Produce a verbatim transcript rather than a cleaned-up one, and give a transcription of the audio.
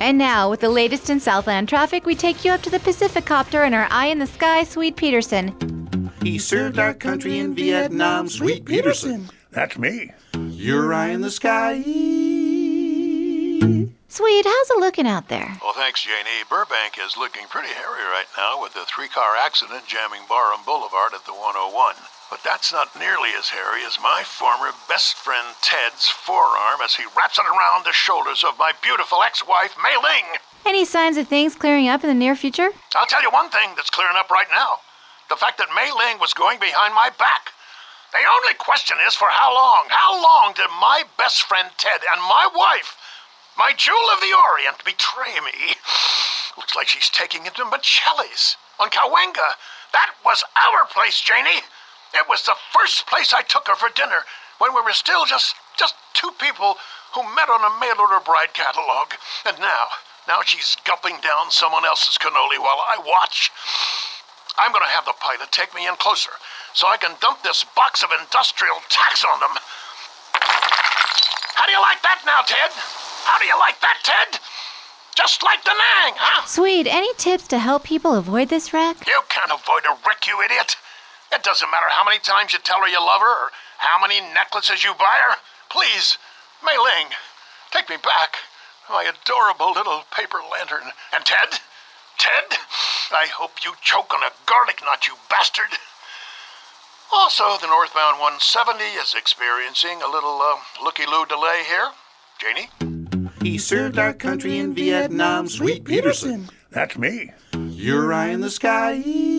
And now, with the latest in Southland traffic, we take you up to the Pacificopter in our Eye in the Sky, Swede Peterson. He served our country in Vietnam, Swede Peterson. That's me. Your eye in the sky. Swede, how's it looking out there? Well, thanks, Janie. Burbank is looking pretty hairy right now with the three-car accident jamming Barham Boulevard at the one oh one. But that's not nearly as hairy as my former best friend Ted's forearm as he wraps it around the shoulders of my beautiful ex-wife, Mei Ling. Any signs of things clearing up in the near future? I'll tell you one thing that's clearing up right now. The fact that Mei Ling was going behind my back. The only question is for how long? How long did my best friend Ted and my wife, my jewel of the Orient, betray me? Looks like she's taking it to Michelli's on Cahuenga. That was our place, Janie. It was the first place I took her for dinner when we were still just, just two people who met on a mail-order bride catalog. And now, now she's gulping down someone else's cannoli while I watch. I'm going to have the pilot take me in closer so I can dump this box of industrial tax on them. How do you like that now, Ted? How do you like that, Ted? Just like the Nang, huh? Swede, any tips to help people avoid this wreck? You can't avoid a wreck, you idiot. It doesn't matter how many times you tell her you love her or how many necklaces you buy her. Please, Mei Ling, take me back. My adorable little paper lantern. And Ted? Ted? I hope you choke on a garlic nut, you bastard. Also, the northbound one seventy is experiencing a little uh, looky-loo delay here. Janie? He served our country in Vietnam, Swede Peterson. That's me. Your eye in the sky.